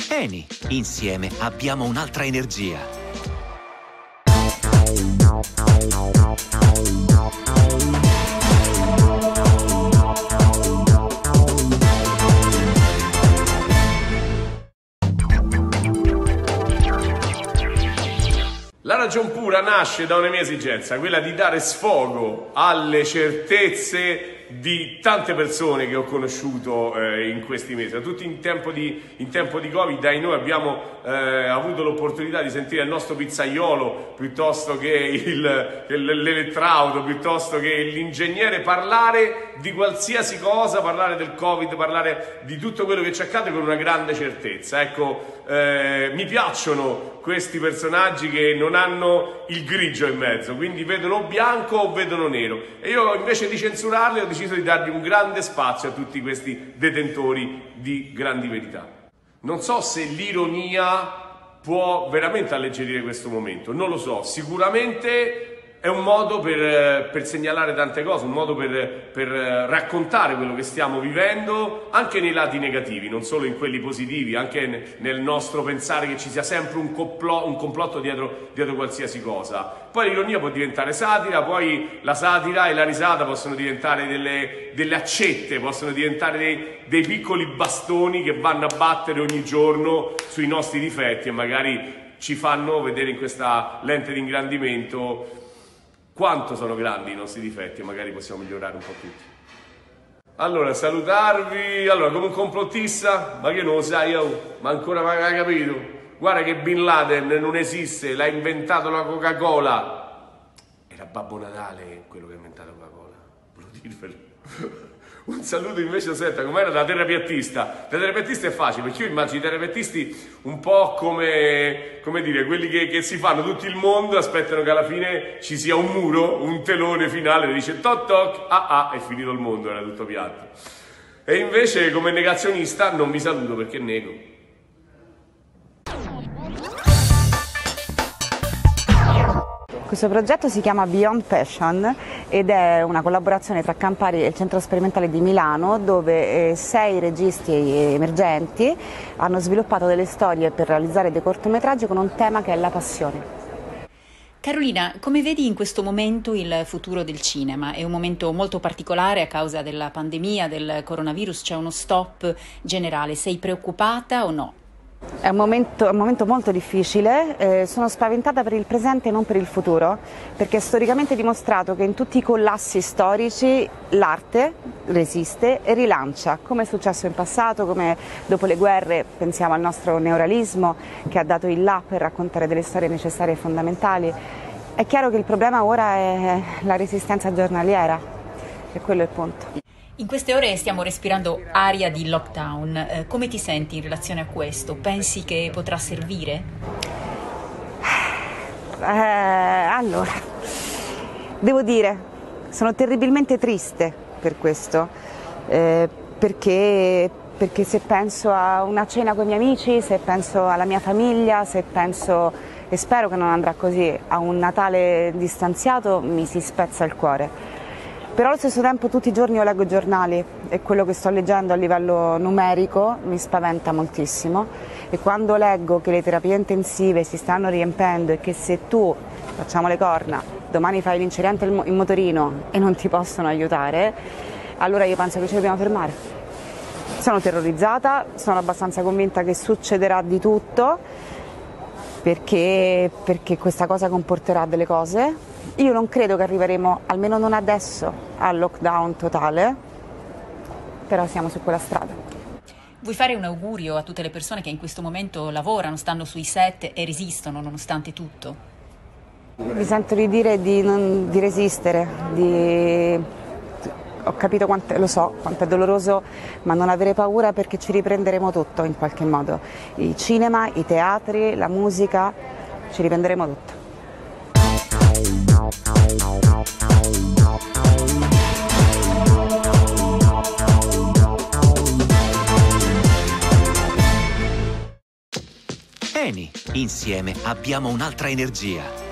Eni, insieme abbiamo un'altra energia. La ragion pura nasce da una mia esigenza, quella di dare sfogo alle certezze di tante persone che ho conosciuto in questi mesi. Tutti in tempo di Covid, noi abbiamo avuto l'opportunità di sentire il nostro pizzaiolo, piuttosto che l'elettrauto, piuttosto che l'ingegnere parlare di qualsiasi cosa, parlare del Covid, parlare di tutto quello che ci accade con una grande certezza. Ecco, mi piacciono questi personaggi che non hanno il grigio in mezzo, quindi vedono bianco o vedono nero, e io invece di censurarli ho deciso di dargli un grande spazio a tutti questi detentori di grandi verità. Non so se l'ironia può veramente alleggerire questo momento, non lo so, sicuramente è un modo per segnalare tante cose, un modo per raccontare quello che stiamo vivendo anche nei lati negativi, non solo in quelli positivi, anche nel nostro pensare che ci sia sempre un complotto dietro qualsiasi cosa. Poi l'ironia può diventare satira, poi la satira e la risata possono diventare delle accette, possono diventare dei piccoli bastoni che vanno a battere ogni giorno sui nostri difetti e magari ci fanno vedere in questa lente di ingrandimento quanto sono grandi i nostri difetti e magari possiamo migliorare un po' tutti. Allora, salutarvi, come un complottista, ma che non lo sai, ma ancora non hai capito? Guarda che Bin Laden non esiste, l'ha inventato la Coca-Cola. Era Babbo Natale quello che ha inventato la Coca-Cola, volevo dirvelo. Un saluto invece, senta, com'era da terapeutista. Da terapeutista è facile, perché io immagino i terapeutisti un po' come dire, quelli che si fanno tutto il mondo, aspettano che alla fine ci sia un muro, un telone finale, che dice toc toc, è finito il mondo, era tutto piatto. E invece come negazionista non mi saluto perché nego. Questo progetto si chiama Beyond Passion ed è una collaborazione tra Campari e il Centro Sperimentale di Milano, dove 6 registi emergenti hanno sviluppato delle storie per realizzare dei cortometraggi con un tema che è la passione. Carolina, come vedi in questo momento il futuro del cinema? È un momento molto particolare a causa della pandemia, del coronavirus, c'è uno stop generale. Sei preoccupata o no? È un momento molto difficile, sono spaventata per il presente e non per il futuro, perché è storicamente dimostrato che in tutti i collassi storici l'arte resiste e rilancia, come è successo in passato, come dopo le guerre, pensiamo al nostro neorealismo che ha dato il là per raccontare delle storie necessarie e fondamentali. È chiaro che il problema ora è la resistenza giornaliera, e quello è il punto. In queste ore stiamo respirando aria di lockdown, come ti senti in relazione a questo? Pensi che potrà servire? Allora, devo dire, sono terribilmente triste per questo, perché se penso a una cena con i miei amici, se penso alla mia famiglia, se penso, e spero che non andrà così, a un Natale distanziato, mi si spezza il cuore. Però allo stesso tempo tutti i giorni io leggo i giornali e quello che sto leggendo a livello numerico mi spaventa moltissimo, e quando leggo che le terapie intensive si stanno riempendo e che se tu, facciamo le corna, domani fai l'incidente in motorino e non ti possono aiutare, allora io penso che ci dobbiamo fermare. Sono terrorizzata, sono abbastanza convinta che succederà di tutto, perché questa cosa comporterà delle cose. Io non credo che arriveremo, almeno non adesso, al lockdown totale, però siamo su quella strada. Vuoi fare un augurio a tutte le persone che in questo momento lavorano, stanno sui set e resistono nonostante tutto? Mi sento di dire di resistere, ho capito lo so quanto è doloroso, ma non avere paura, perché ci riprenderemo tutto in qualche modo. Il cinema, i teatri, la musica, ci riprenderemo tutto. Eni, insieme abbiamo un'altra energia.